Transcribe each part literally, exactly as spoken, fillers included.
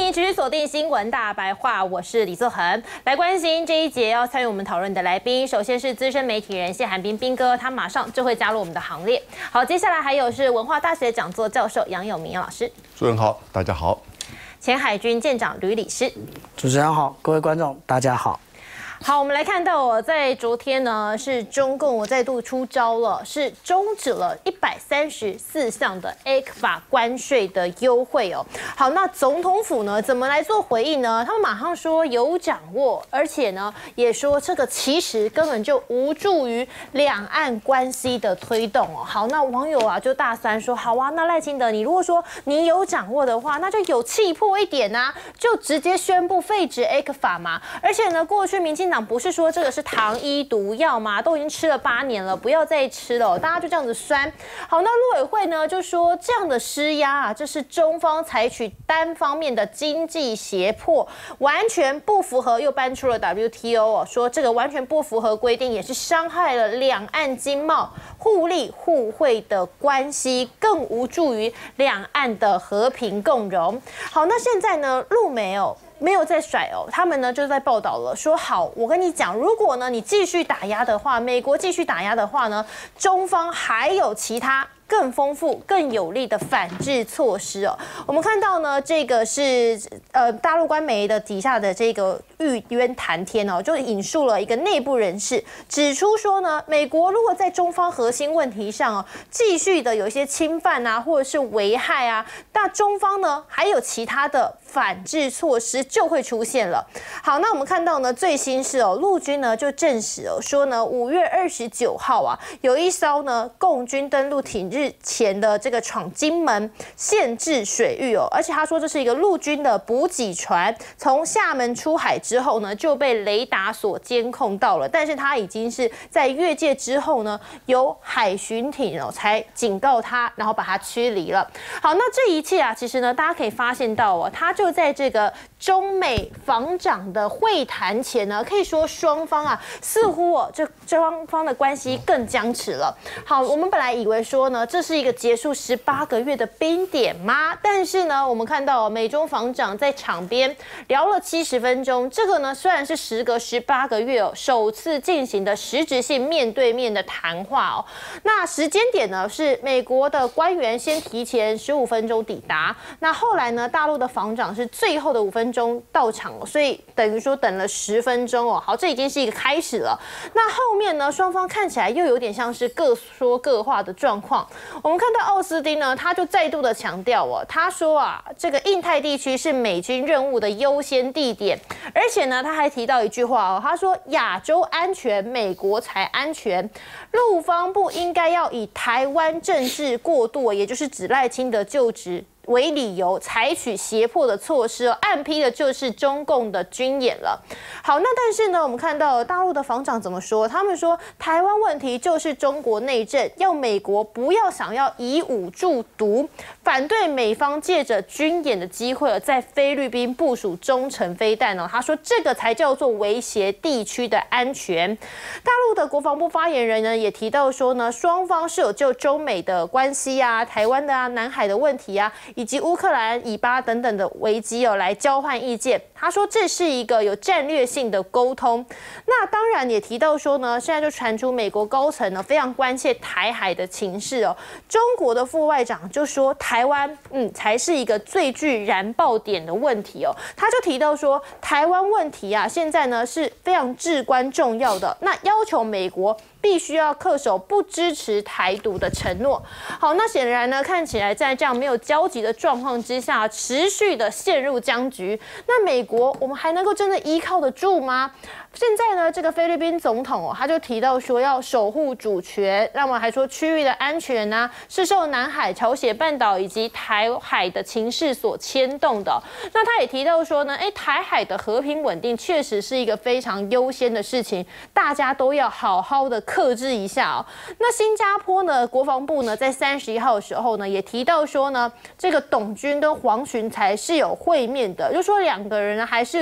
迎持续锁定新闻大白话，我是李作恒，来关心这一节要参与我们讨论的来宾。首先是资深媒体人谢寒冰冰哥，他马上就会加入我们的行列。好，接下来还有是文化大学讲座教授杨永明杨老师。 主持人好，大家好。 前海军舰长吕礼师。 主持人好，各位观众大家好。 好，我们来看到哦，在昨天呢，是中共我再度出招了，是终止了一百三十四项的 E C F A 关税的优惠哦。好，那总统府呢怎么来做回应呢？他们马上说有掌握，而且呢也说这个其实根本就无助于两岸关系的推动哦。好，那网友啊就大酸说，好啊，那赖清德你如果说你有掌握的话，那就有气魄一点啊，就直接宣布废止 E C F A 嘛。而且呢，过去民进党不是说这个是糖衣毒药吗？都已经吃了八年了，不要再吃了，大家就这样子酸。好，那陆委会呢就说这样的施压啊，这是中方采取单方面的经济胁迫，完全不符合，又搬出了 W T O 哦，说这个完全不符合规定，也是伤害了两岸经贸互利互惠的关系，更无助于两岸的和平共荣。好，那现在呢，陆媒哦。没有在甩哦，他们呢就在报道了，说好，我跟你讲，如果呢你继续打压的话，美国继续打压的话呢，中方还有其他更丰富、更有力的反制措施哦。我们看到呢，这个是呃大陆官媒的底下的这个玉渊谈天哦，就引述了一个内部人士指出说呢，美国如果在中方核心问题上哦继续的有一些侵犯啊，或者是危害啊，那中方呢还有其他的反制措施就会出现了。好，那我们看到呢，最新是哦，陆军呢就证实哦，说呢五月二十九号啊，有一艘呢共军登陆艇日前的这个闯金门限制水域哦，而且他说这是一个陆军的补给船，从厦门出海之后呢就被雷达所监控到了，但是他已经是在越界之后呢，由海巡艇哦才警告他，然后把他驱离了。好，那这一切啊，其实呢大家可以发现到哦，他就在这个中美防长的会谈前呢，可以说双方啊似乎哦这双方的关系更僵持了。好，我们本来以为说呢，这是一个结束十八个月的冰点吗？但是呢，我们看到、哦、美中防长在场边聊了七十分钟，这个呢虽然是时隔十八个月哦首次进行的实质性面对面的谈话哦。那时间点呢是美国的官员先提前十五分钟抵达，那后来呢大陆的防长是最后的五分钟到场哦，所以等于说等了十分钟哦。好，这已经是一个开始了。那后面呢，双方看起来又有点像是各说各话的状况。我们看到奥斯汀呢，他就再度的强调哦，他说啊，这个印太地区是美军任务的优先地点，而且呢，他还提到一句话哦，他说亚洲安全，美国才安全，陆方不应该要以台湾政治过渡，也就是指赖清德就职为理由采取胁迫的措施哦，暗批的就是中共的军演了。好，那但是呢，我们看到大陆的防长怎么说？他们说台湾问题就是中国内政，要美国不要想要以武助独，反对美方借着军演的机会在菲律宾部署中程飞弹哦。他说这个才叫做威胁地区的安全。大陆的国防部发言人呢也提到说呢，双方是有就中美的关系啊、台湾的啊、南海的问题啊，以及乌克兰、以巴等等的危机哦，来交换意见。他说这是一个有战略性的沟通。那当然也提到说呢，现在就传出美国高层呢非常关切台海的情势哦。中国的副外长就说台湾嗯才是一个最具燃爆点的问题哦。他就提到说台湾问题啊，现在呢是非常至关重要的。那要求美国必须要恪守不支持台独的承诺。好，那显然呢，看起来在这样没有交集的状况之下，持续的陷入僵局。那美国，我们还能够真的依靠得住吗？现在呢，这个菲律宾总统哦，他就提到说要守护主权，那么还说区域的安全呢、啊，是受南海、朝鲜半岛以及台海的情势所牵动的。那他也提到说呢，哎，台海的和平稳定确实是一个非常优先的事情，大家都要好好的克制一下哦。那新加坡呢，国防部呢，在三十一号的时候呢，也提到说呢，这个董军跟黄循才是有会面的，就说两个人呢还是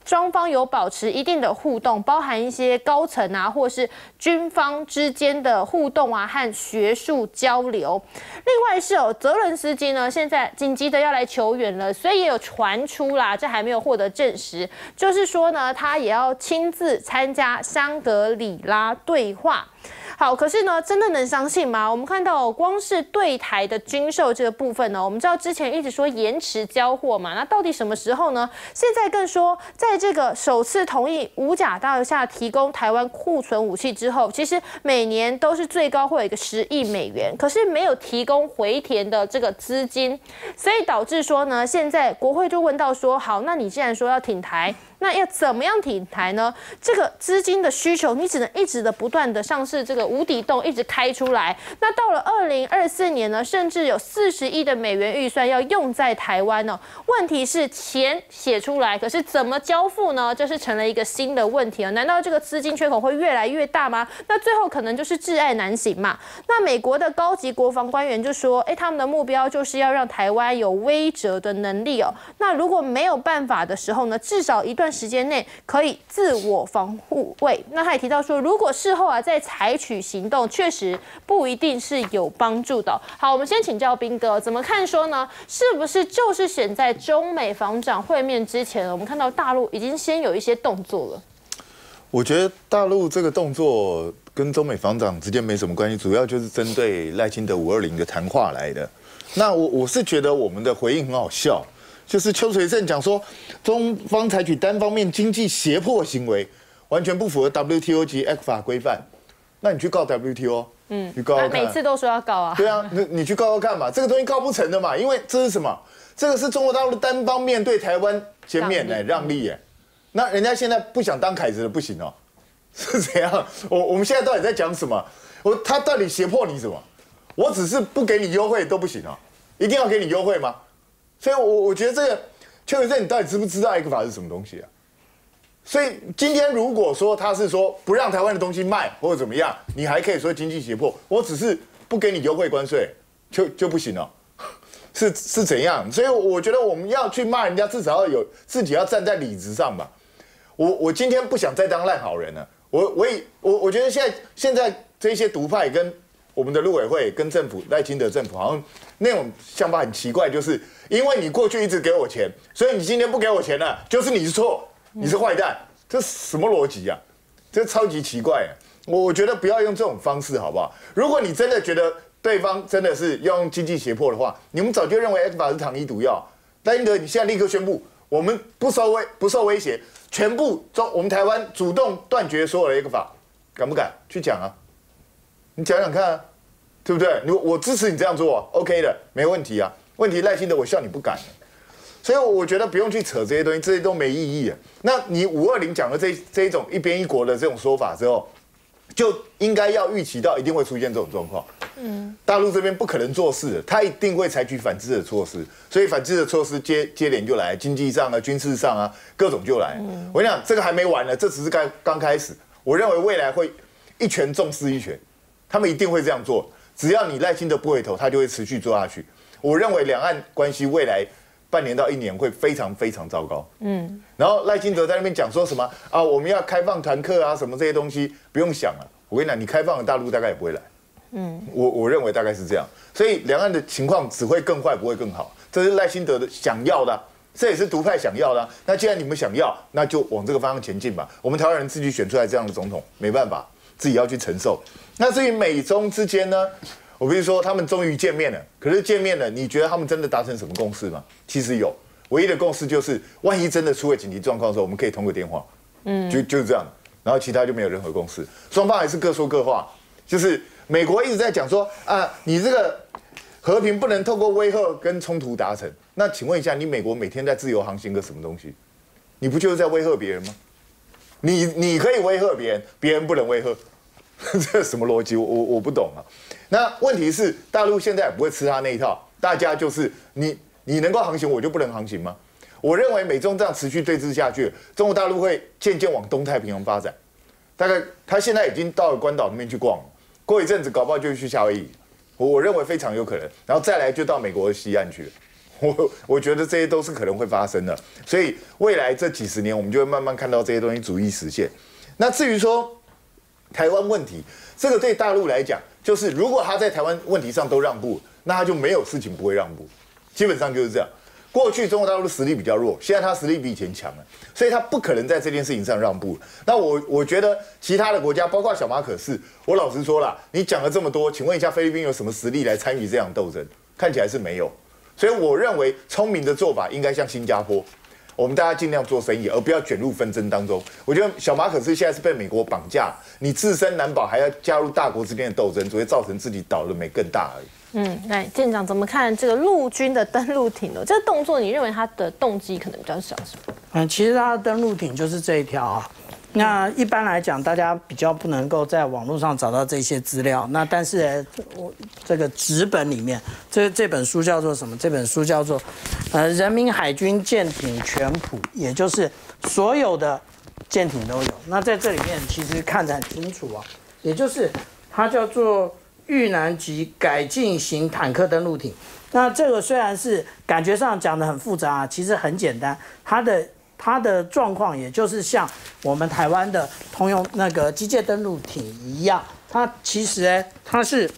双方有保持一定的互动，包含一些高层啊，或是军方之间的互动啊，和学术交流。另外是有泽伦斯基呢，现在紧急的要来求援了，所以也有传出啦，这还没有获得证实，就是说呢，他也要亲自参加香格里拉对话。好，可是呢，真的能相信吗？我们看到、哦、光是对台的军售这个部分呢，我们知道之前一直说延迟交货嘛，那到底什么时候呢？现在更说，在这个首次同意五角大厦提供台湾库存武器之后，其实每年都是最高会有一个十亿美元，可是没有提供回填的这个资金，所以导致说呢，现在国会就问到说，好，那你既然说要挺台，那要怎么样挺台呢？这个资金的需求，你只能一直的不断的上市这个无底洞一直开出来。那到了二零二四年呢，甚至有四十亿的美元预算要用在台湾哦。问题是钱写出来，可是怎么交付呢？这是成了一个新的问题哦。难道这个资金缺口会越来越大吗？那最后可能就是窒碍难行嘛。那美国的高级国防官员就说，哎，他们的目标就是要让台湾有威慑的能力哦。那如果没有办法的时候呢，至少一段时间内可以自我防护卫。那他也提到说，如果事后啊再采取行动，确实不一定是有帮助的。好，我们先请教彬哥，怎么看说呢？是不是就是选在中美防长会面之前，我们看到大陆已经先有一些动作了？ 我觉得大陆这个动作跟中美防长之间没什么关系，主要就是针对赖清德五二零的谈话来的。那我我是觉得我们的回应很好笑。就是邱垂正讲说，中方采取单方面经济胁迫行为，完全不符合 W T O 及 E C F A 规范。那你去告 W T O， 嗯，你告告看。 每次都说要告啊。 对啊，你你去告告看嘛，这个东西告不成的嘛，因为这是什么？这个是中国大陆单方面对台湾减免哎让利哎，那人家现在不想当凯子了，不行哦，是怎样？我我们现在到底在讲什么？我他到底胁迫你什么？我只是不给你优惠都不行哦，一定要给你优惠吗？所以我，我我觉得这个邱垂正，你到底知不知道 E C F A 是什么东西啊？所以今天如果说他是说不让台湾的东西卖或者怎么样，你还可以说经济胁迫，我只是不给你优惠关税，就就不行了，是是怎样？所以我觉得我们要去骂人家，至少要有自己要站在理直上吧。我我今天不想再当烂好人了，我我也我我觉得现在现在这些独派跟我们的陆委会跟政府赖清德政府好像那种想法很奇怪，就是因为你过去一直给我钱，所以你今天不给我钱了，就是你是错，你是坏蛋，这什么逻辑啊？这超级奇怪啊！我我觉得不要用这种方式好不好？如果你真的觉得对方真的是要用经济胁迫的话，你们早就认为 E C F A 是糖衣毒药。赖清德，你现在立刻宣布，我们不受威不受威胁，全部中我们台湾主动断绝所有的 E C F A， 敢不敢去讲啊？你讲讲看啊，对不对？你我支持你这样做、啊、，OK 的，没问题啊。问题赖清德，我笑你不敢，所以我觉得不用去扯这些东西，这些都没意义啊。那你五二零讲了这这一种一边一国的这种说法之后，就应该要预期到一定会出现这种状况。嗯，大陆这边不可能做事的，他一定会采取反制的措施，所以反制的措施接接连就来，经济上啊、军事上啊，各种就来。嗯、我跟你讲，这个还没完呢，这只是刚刚开始。我认为未来会一拳重视一拳。他们一定会这样做，只要你赖清德不回头，他就会持续做下去。我认为两岸关系未来半年到一年会非常非常糟糕。嗯，然后赖清德在那边讲说什么啊，我们要开放团客啊，什么这些东西不用想了。我跟你讲，你开放了大陆大概也不会来。嗯，我我认为大概是这样，所以两岸的情况只会更坏，不会更好。这是赖清德的想要的、啊，这也是独派想要的、啊。那既然你们想要，那就往这个方向前进吧。我们台湾人自己选出来这样的总统，没办法。自己要去承受。那至于美中之间呢，我比如说他们终于见面了，可是见面了，你觉得他们真的达成什么共识吗？其实有，唯一的共识就是，万一真的出了紧急状况的时候，我们可以通个电话，嗯，就就是这样，然后其他就没有任何共识，双方还是各说各话。就是美国一直在讲说啊，你这个和平不能透过威吓跟冲突达成。那请问一下，你美国每天在自由航行个什么东西？你不就是在威吓别人吗？你你可以威吓别人，别人不能威吓，这什么逻辑？我我我不懂啊。那问题是，大陆现在也不会吃他那一套，大家就是你你能够航行，我就不能航行吗？我认为美中这样持续对峙下去，中国大陆会渐渐往东太平洋发展。大概他现在已经到了关岛那边去逛了，过一阵子搞不好就去夏威夷，我我认为非常有可能。然后再来就到美国的西岸去了。 我我觉得这些都是可能会发生的，所以未来这几十年，我们就会慢慢看到这些东西逐一实现。那至于说台湾问题，这个对大陆来讲，就是如果他在台湾问题上都让步，那他就没有事情不会让步，基本上就是这样。过去中国大陆的实力比较弱，现在他实力比以前强了，所以他不可能在这件事情上让步。那我我觉得其他的国家，包括小马可仕，我老实说了，你讲了这么多，请问一下菲律宾有什么实力来参与这场斗争？看起来是没有。所以我认为聪明的做法应该像新加坡，我们大家尽量做生意，而不要卷入纷争当中。我觉得小马可仕现在是被美国绑架，你自身难保还要加入大国之间的斗争，只会造成自己倒的霉更大而已。 嗯，来舰长怎么看这个陆军的登陆艇呢？这个动作，你认为他的动机可能比较小，是吗？ 嗯，其实他的登陆艇就是这一条啊。那一般来讲，大家比较不能够在网络上找到这些资料。那但是我这个纸本里面，这这本书叫做什么？这本书叫做呃《人民海军舰艇全谱》，也就是所有的舰艇都有。那在这里面其实看得很清楚啊，也就是它叫做豫南级改进型坦克登陆艇。那这个虽然是感觉上讲得很复杂啊，其实很简单。它的它的状况也就是像我们台湾的通用那个机械登陆艇一样，它其实呢，它是，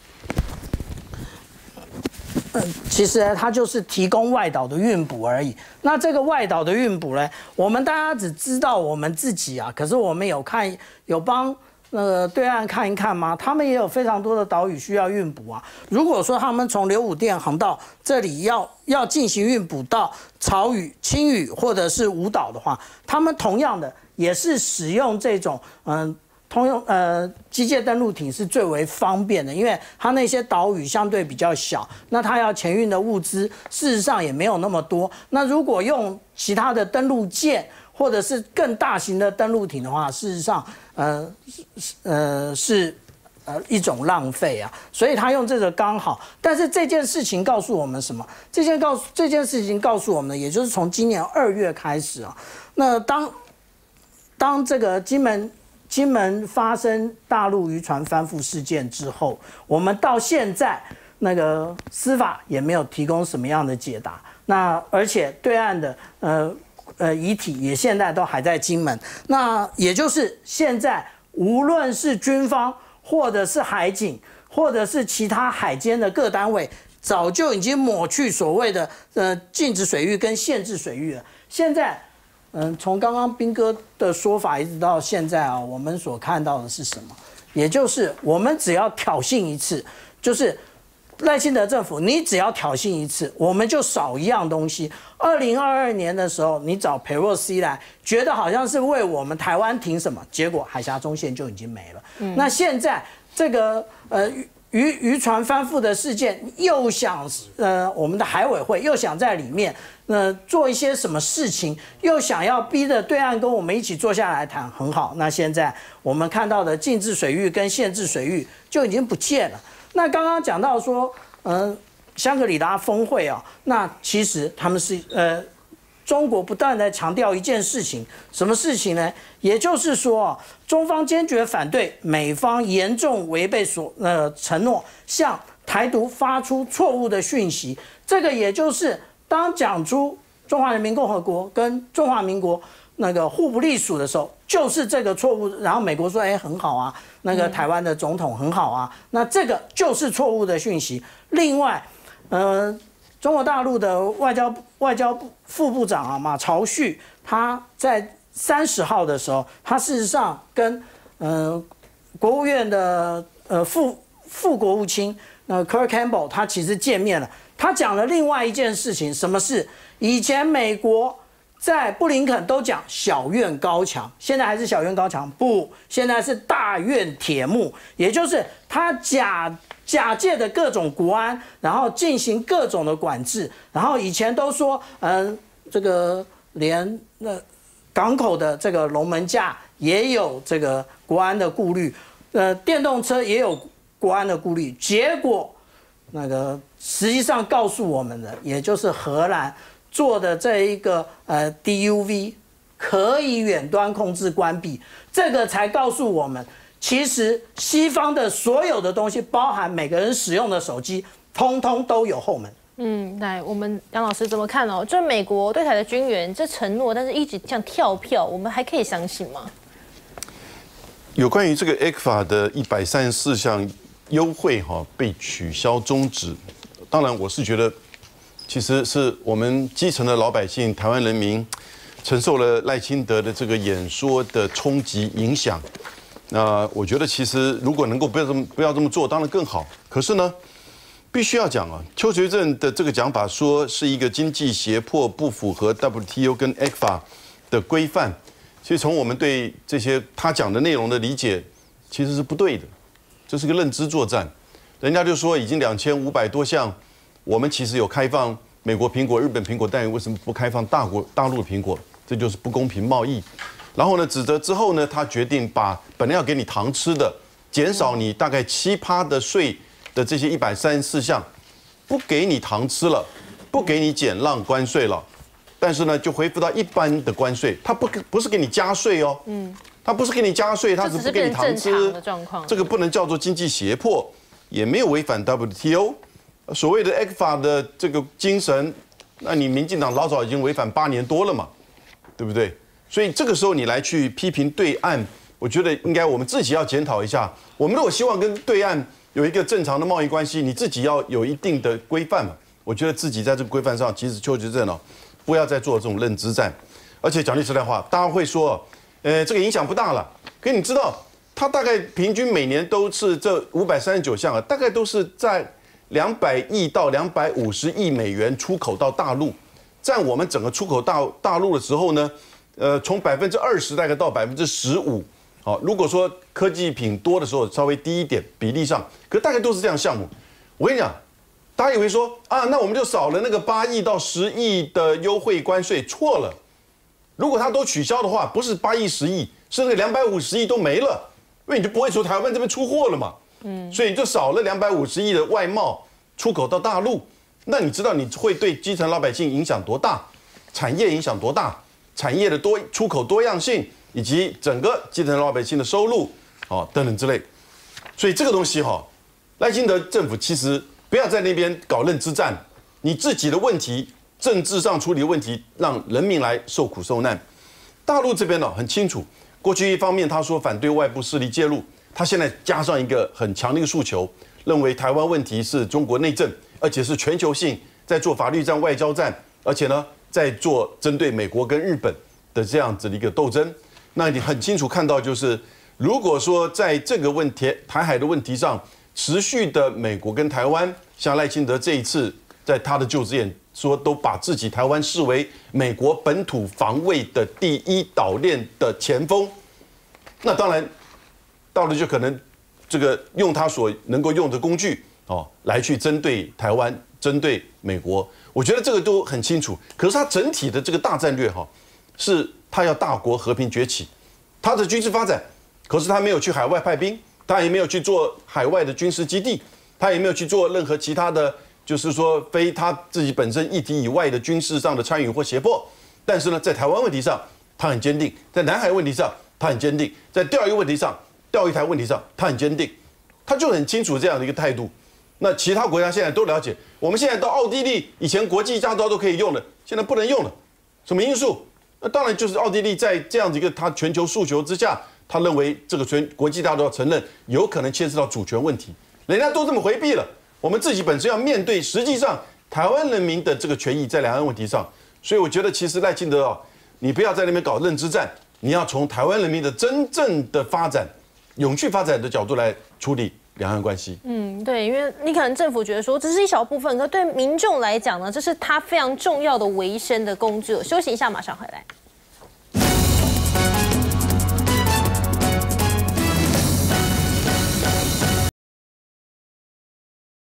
嗯，其实呢，它就是提供外岛的运补而已。那这个外岛的运补呢，我们大家只知道我们自己啊，可是我们有看有帮。那个对岸看一看吗？他们也有非常多的岛屿需要运补啊。如果说他们从刘武店航道这里要要进行运补到草屿、青屿或者是五岛的话，他们同样的也是使用这种嗯通用呃机械登陆艇是最为方便的，因为它那些岛屿相对比较小，那它要前运的物资事实上也没有那么多。那如果用其他的登陆舰或者是更大型的登陆艇的话，事实上，呃，呃是呃一种浪费啊。所以他用这个刚好，但是这件事情告诉我们什么？这件告诉这件事情告诉我们，也就是从今年二月开始啊，那当当这个金门金门发生大陆渔船翻覆事件之后，我们到现在那个司法也没有提供什么样的解答。那而且对岸的呃。呃，遗体也现在都还在金门，那也就是现在无论是军方或者是海警或者是其他海监的各单位，早就已经抹去所谓的呃禁止水域跟限制水域了。现在，嗯，从刚刚彬哥的说法一直到现在啊，我们所看到的是什么？也就是我们只要挑衅一次，就是赖清德政府，你只要挑衅一次，我们就少一样东西。二零二二年的时候，你找裴洛西来，觉得好像是为我们台湾挺什么，结果海峡中线就已经没了。嗯、那现在这个呃渔渔船翻覆的事件，又想呃我们的海委会又想在里面呃做一些什么事情，又想要逼着对岸跟我们一起坐下来谈，很好。那现在我们看到的禁制水域跟限制水域就已经不见了。那刚刚讲到说，嗯、呃，香格里拉峰会啊，那其实他们是呃，中国不断的强调一件事情，什么事情呢？也就是说啊，中方坚决反对美方严重违背所呃承诺，向台独发出错误的讯息。这个也就是当讲出中华人民共和国跟中华民国那个互不隶属的时候，就是这个错误。然后美国说，哎，很好啊。那个台湾的总统很好啊，那这个就是错误的讯息。另外，呃，中国大陆的外交外交部副部长啊马朝旭，他在三十号的时候，他事实上跟呃国务院的呃副副国务卿那 Kurt Campbell 他其实见面了，他讲了另外一件事情，什么事？以前美国在布林肯都讲小院高墙，现在还是小院高墙？不，现在是大院铁幕，也就是他假假借的各种国安，然后进行各种的管制。然后以前都说，嗯、呃，这个连那港口的这个龙门架也有这个国安的顾虑，呃，电动车也有国安的顾虑。结果那个实际上告诉我们的，也就是荷兰做的这一个呃 D U V 可以远端控制关闭，这个才告诉我们，其实西方的所有的东西，包含每个人使用的手机，通通都有后门。 嗯，来，我们杨老师怎么看哦？这美国对台的军援这承诺，但是一直这样跳票，我们还可以相信吗？ 有关于这个 E C F A 的一百三十四项优惠哈被取消终止，当然我是觉得，其实是我们基层的老百姓、台湾人民承受了赖清德的这个演说的冲击影响。那我觉得其实如果能够不要这么不要这么做，当然更好。可是呢，必须要讲啊，邱垂正的这个讲法说是一个经济胁迫，不符合 W T O 跟 E C F A 的规范。其实从我们对这些他讲的内容的理解，其实是不对的，这是个认知作战。人家就说已经两千五百多项，我们其实有开放美国苹果、日本苹果，但为什么不开放大国大陆的苹果？这就是不公平贸易。然后呢，指责之后呢，他决定把本来要给你糖吃的，减少你大概七趴的税的这些一百三十四项，不给你糖吃了，不给你减让关税了。但是呢，就恢复到一般的关税，它不不是给你加税哦，嗯，它不是给你加税，它只不给你糖吃，这个不能叫做经济胁迫，也没有违反 W T O， 所谓的 E C F A 的这个精神，那你民进党老早已经违反八年多了嘛，对不对？所以这个时候你来去批评对岸，我觉得应该我们自己要检讨一下，我们如果希望跟对岸有一个正常的贸易关系，你自己要有一定的规范嘛，我觉得自己在这个规范上，其实邱垂正哦。不要再做这种认知战，而且讲句实在话，大家会说，呃，这个影响不大了。可你知道，它大概平均每年都是这五百三十九项啊，大概都是在两百亿到两百五十亿美元出口到大陆，占我们整个出口到大陆的时候呢，呃，从百分之二十大概到百分之十五。好，如果说科技品多的时候稍微低一点比例上，可大概都是这样项目。我跟你讲。大家以为说啊，那我们就少了那个八亿到十亿的优惠关税，错了。如果它都取消的话，不是八亿、十亿，是那个两百五十亿都没了，因为你就不会从台湾这边出货了嘛。嗯，所以你就少了两百五十亿的外贸出口到大陆。那你知道你会对基层老百姓影响多大？产业影响多大？产业的多出口多样性，以及整个基层老百姓的收入，哦等等之类。所以这个东西哈，赖清德政府其实。不要在那边搞认知战，你自己的问题，政治上处理的问题，让人民来受苦受难。大陆这边呢很清楚，过去一方面他说反对外部势力介入，他现在加上一个很强的一个诉求，认为台湾问题是中国内政，而且是全球性，在做法律战、外交战，而且呢在做针对美国跟日本的这样子的一个斗争。那你很清楚看到，就是如果说在这个问题、台海的问题上，持续的美国跟台湾，像赖清德这一次在他的就职演说，都把自己台湾视为美国本土防卫的第一岛链的前锋。那当然，到了就可能这个用他所能够用的工具哦，来去针对台湾、针对美国。我觉得这个都很清楚。可是他整体的这个大战略哈，是他要大国和平崛起，他的军事发展，可是他没有去海外派兵。他也没有去做海外的军事基地，他也没有去做任何其他的，就是说非他自己本身议题以外的军事上的参与或胁迫。但是呢，在台湾问题上，他很坚定；在南海问题上，他很坚定；在钓鱼问题上、钓鱼台问题上，他很坚定。他就很清楚这样的一个态度。那其他国家现在都了解，我们现在到奥地利，以前国际驾照都可以用的，现在不能用了。什么因素？那当然就是奥地利在这样的一个他全球诉求之下。他认为这个全国际大都要承认，有可能牵涉到主权问题，人家都这么回避了，我们自己本身要面对，实际上台湾人民的这个权益在两岸问题上，所以我觉得其实赖清德啊，你不要在那边搞认知战，你要从台湾人民的真正的发展、永续发展的角度来处理两岸关系。 嗯，对，因为你可能政府觉得说这是一小部分，可对民众来讲呢，这是他非常重要的维生的工具。休息一下，马上回来。